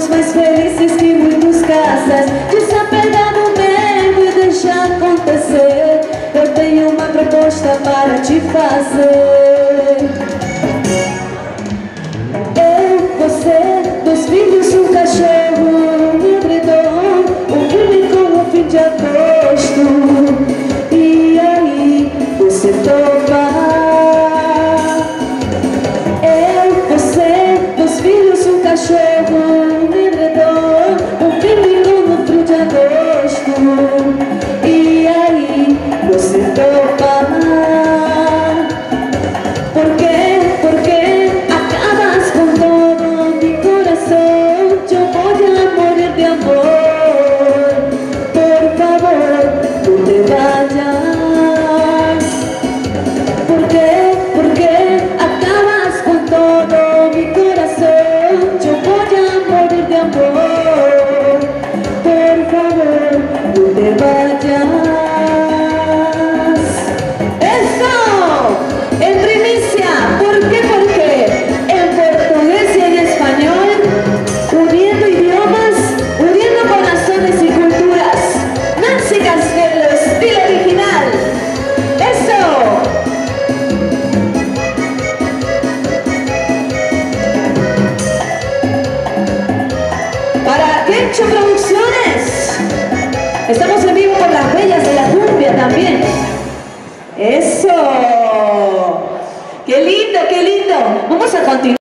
somos mais felizes que muitos casas. Desapegar do medo e deixar acontecer. Eu tenho uma proposta para te fazer. Eu, você, dois filhos, um cachorro, um edredom, um filme com um fim de agosto. E aí, você topa? Eu, você, dois filhos, um cachorro, um edredom, um filme com um fim de agosto. E aí, você topa? Por quê? Porque acabas com todo mi corazón. Yo voy a morir de amor. Por favor, no te vayas. ¿Por qué? Porque acabas con todo mi corazón. Yo voy a morir de amor. Por favor, no te vayas. En primicia, ¿por qué? Porque en portugués y en español, uniendo idiomas, uniendo corazones y culturas. Nancy Castelo, estilo original. ¡Eso! Para Quecho Producciones. Estamos en vivo con las bellas de la cumbia también. ¡Eso! ¡Qué lindo, qué lindo! Vamos a continuar.